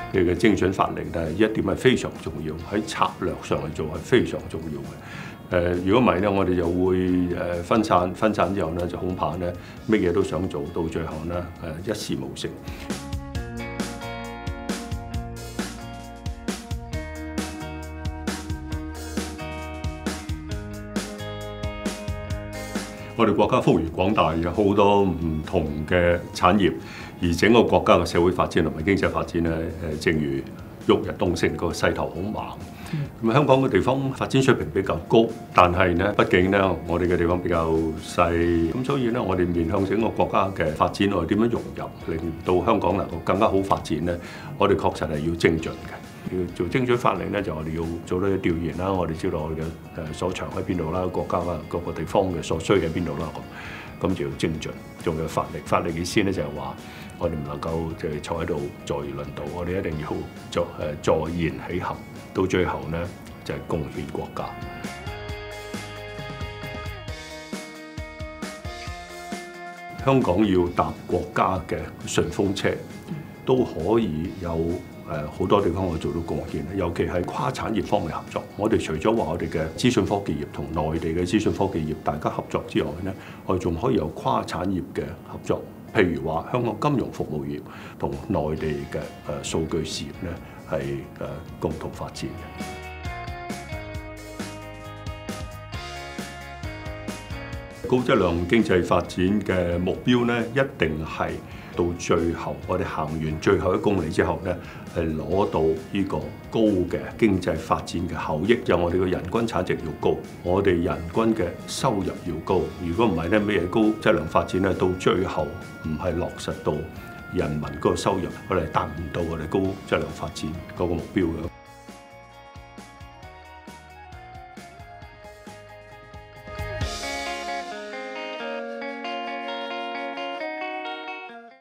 你嘅精準法令，但係一點係非常重要，喺策略上嚟做係非常重要嘅。如果唔係咧，我哋就會分散之後咧，就恐怕咧乜嘢都想做，到最後咧一事無成。我哋國家幅員廣大，有好多唔同嘅產業，而整個國家嘅社會發展同埋經濟發展咧，正如旭日東升，個勢頭好猛。咁香港嘅地方發展水平比較高，但係咧，畢竟咧我哋嘅地方比較細，咁所以咧我哋面向整個國家嘅發展，我哋點樣融入，令到香港能夠更加好發展咧？我哋確實係要精準嘅。要做精準法令咧，就我哋要做到啲調研啦，我哋知道我哋嘅所長喺邊度啦，國家啊各個地方嘅所需喺邊度啦，咁就要精準。仲有法力，法力意思咧就係話，我哋唔能夠就係坐喺度坐而論道，我哋一定要坐言起行，到最後咧就係貢獻國家。香港要搭國家嘅順風車，都可以有好多地方可以做到貢獻，尤其係跨產業方面合作。我哋除咗話我哋嘅資訊科技業同內地嘅資訊科技業大家合作之外咧，我哋仲可以有跨產業嘅合作。譬如話香港金融服務業同內地嘅數據事業咧係共同發展嘅。高質量經濟發展嘅目標咧，一定係到最後，我哋行完最後1公里之後咧，係攞到呢個高嘅經濟發展嘅效益，就我哋嘅人均產值要高，我哋人均嘅收入要高。如果唔係咧，咩嘢高質量發展咧，到最後唔係落實到人民嗰個收入，我哋達唔到我哋高質量發展嗰個目標嘅。